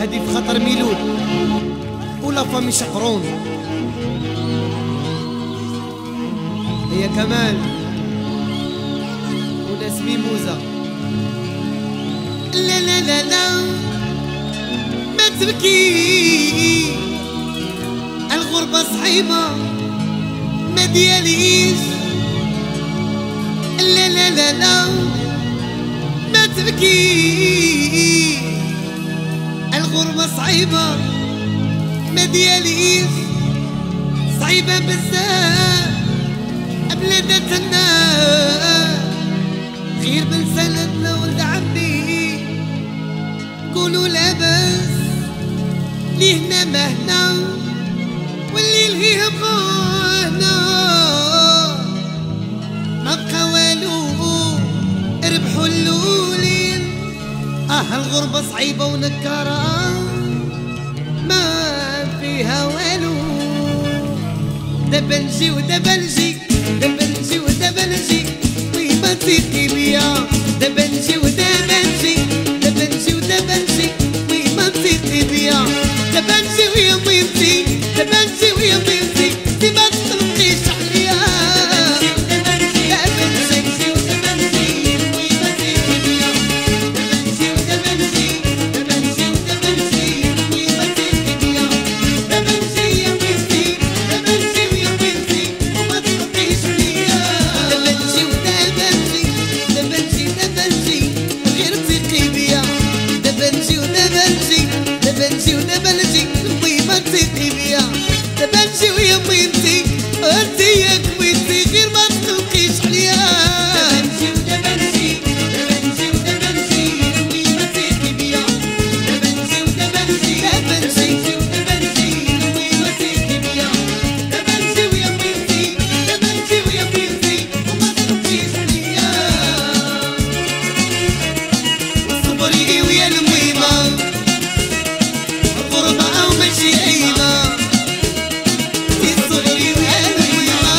هادي في خاطر ميلود ولا فامي شقرون. هي كمال وناس ميموزة. لا لا لا لا ما تبكي، الغربة صعيبة ما دياليش. لا لا لا لا ما تبكي، الغربة صعيبة ما دياليش. صعيبة بزاف بلادتنا، غير بن سندنا ولد عمي قولوا لاباس لي هنا ما هنا واللي لهيه بغانا. ما بقى والو ربحوا اللولين. الغربة صعيبة ونكارة ما فيها والو. دابا نجي ودابا نجي، دابا نجي ودابا نجي ويما تيقي بيا. دابا نجي ودابا نجي، دابا نجي ودابا نجي ويما تيقي بيا. دابا نجي ويا ميمتي، دابا نجي ويا ميمتي ديما تطلقيش عليا. دابا نجي ودابا نجي ويما تيقي بيا. دابا نجي ودابا نجي، دابا نجي ودابا نجي ويما تيقي بيا. دابا نجي يا ميمتي، دابا نجي ويا ميمتي وما تطلقيش عليا. دابا نجي ودابا نجي، دابا نجي دابا نجي غير تيقي بيا. دابا نجي ودابا نجي، دابا نجي ودابا نجي ويما تيقي بيا. دابا نجي ويا ميمتي انتي يا كويتي غير ما تطلقيش عليا. دابا نجي ودابا نجي، دابا نجي ودابا نجي ويما تيقي بيا. دابا نجي ودابا نجي، دابا نجي ودابا نجي ويما تيقي بيا. دابا نجي ويا ميمتي، دابا نجي ويا ميمتي وما تطلقيش عليا. صبري ويا الميمة غربة أو ماشي عيبة. صبري ويا الميمة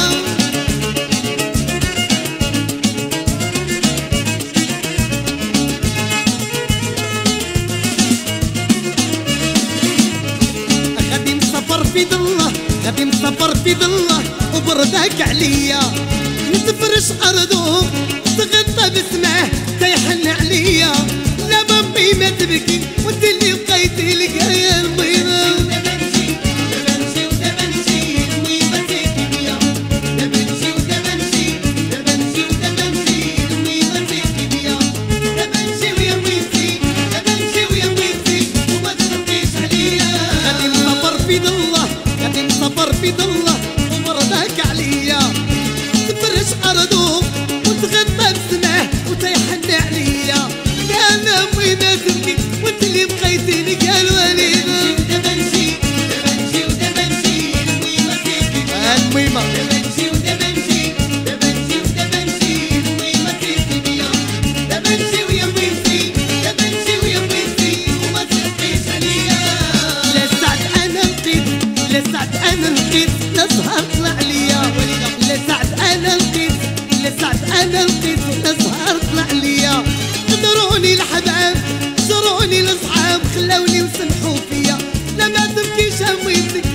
غادي مسافر في ظله، غادي مسافر في ظله وبردك عليا. نتفرش أرضه تغطى بسمعه تيحن عليا. لا بامي ما تبكي وانت اللي بقيتي لك يا الميمة. دابا نجي، دابا نجي ودابا نجي ويما تيقي بيا. دابا نجي ودابا نجي، دابا نجي ودابا نجي ويما تيقي بيا. دابا نجي ويا ميمتي، دابا نجي ويا ميمتي وما تطلقيش عليا. غادي مسافر في ظله، غادي مسافر في ظله وبردك عليا. تفرش أرضه وتغطى بسمعه وتيحن عليا. انا ميمة تبكي وانت اللي بقيتي لك يا الوليدة. دابا نجي، دابا نجي ودابا نجي ويما تيقي بيا. الميمة دابا نجي ودابا نجي، دابا نجي ودابا نجي ويما تيقي بيا. دابا نجي ويا ميمتي، دابا نجي ويا ميمتي وما تطلقيش عليا. لا سعد انا لقيت، لا سعد انا لقيت لا سهر طلع ليا. لا سعد انا لقيت، لا سعد انا لقيت لا سهر طلع ليا. غدروني الحباب، جروني الاصحاب، خلاوني وسمحوا فيا. لا ما تبكيش هميتك